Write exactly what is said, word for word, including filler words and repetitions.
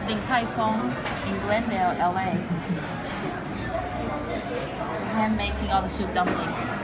Din Tai Fung in Glendale, L A. I'm making all the soup dumplings.